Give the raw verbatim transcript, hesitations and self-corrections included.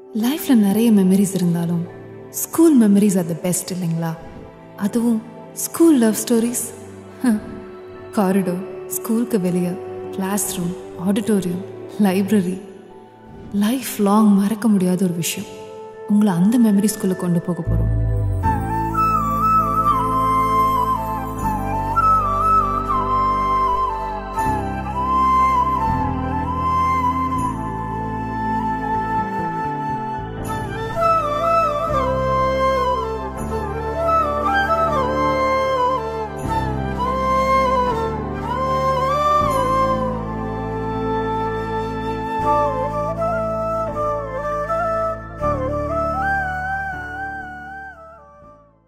லைஃப்பில் நிறைய மெமரிஸ் இருந்தாலும் school memories are the best இல்லைங்களா? அதுவும் ஸ்கூல் லவ் ஸ்டோரிஸ். காரிடோர், ஸ்கூலுக்கு வெளியே, class room, auditorium, library, life long மறக்க முடியாத ஒரு விஷயம். உங்களை அந்த மெமரிஸ்குள்ளே கொண்டு போக போகிறோம்.